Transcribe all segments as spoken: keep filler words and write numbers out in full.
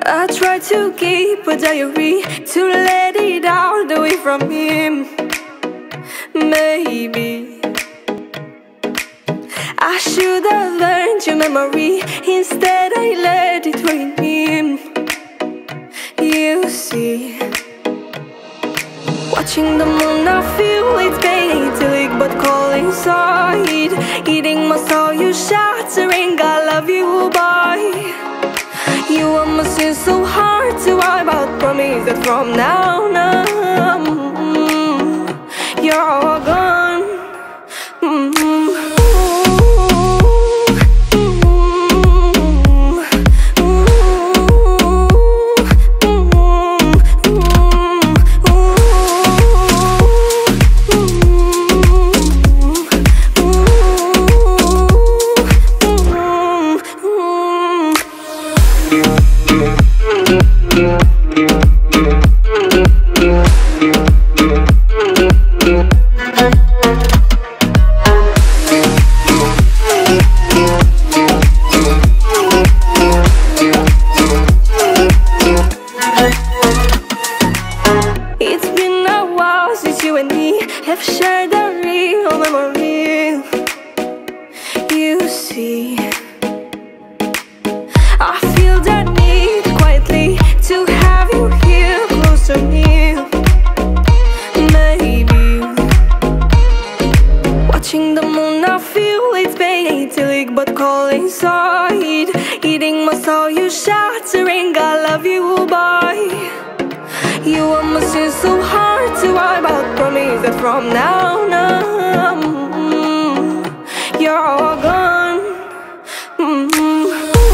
I try to keep a diary to let it out away from him. Maybe I should have learned your memory. Instead I let it rain him. You see, watching the moon I feel it's painting, but cold inside. Eating my soul, you shattering. I love you, boy. You are my sin so hard to wipe out. Promise that from now on you're all gone. Mm-hmm. It's been a while since you and me have shared a real memory. You see, I feel that need quietly to have you here close to me. Maybe watching the moon I feel it's painting, but cold inside. Eating my soul, you shattering. I love you, boy. You are my sin so hard to wipe out. Promise that from now on you're all gone. Mm-hmm.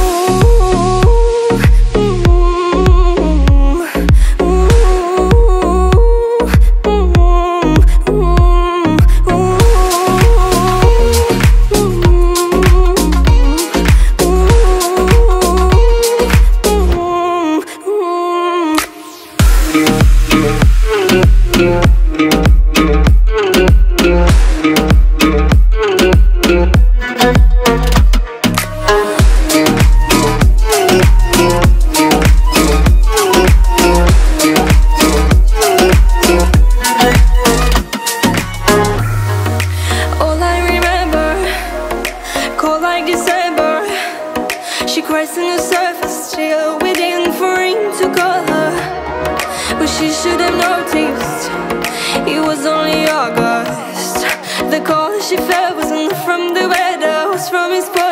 Like December, she cries on the surface, still waiting for him to call her. But she should have noticed it was only August. The call she felt wasn't from the weather, it was from his